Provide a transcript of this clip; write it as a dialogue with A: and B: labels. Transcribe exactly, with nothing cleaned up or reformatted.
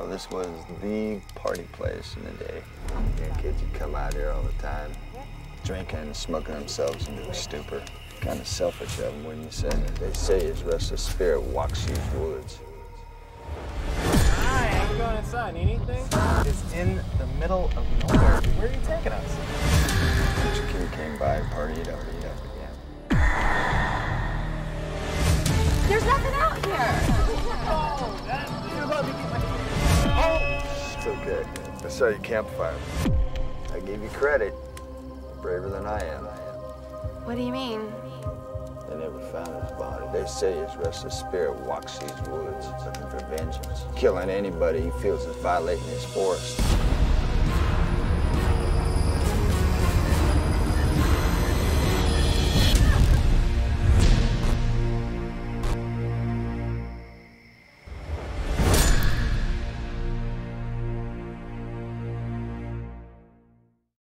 A: this was the party place in the day. Yeah, kids would come out here all the time, drinking and smoking themselves into a stupor. Kind of selfish of them, wouldn't you say? They say his restless spirit walks these woods.
B: Hi, I'm going inside. Need anything? It's in the middle of nowhere. Where are you taking us?
A: Each kid came by, partied up, eat up again.
C: There's nothing out here.
B: Oh, that, you let me get my... Oh!
A: It's okay. I saw your campfire. I gave you credit. Braver than I am.
C: What do you mean?
A: They never found his body. They say his restless spirit walks these woods, looking for vengeance, killing anybody he feels is violating his forest.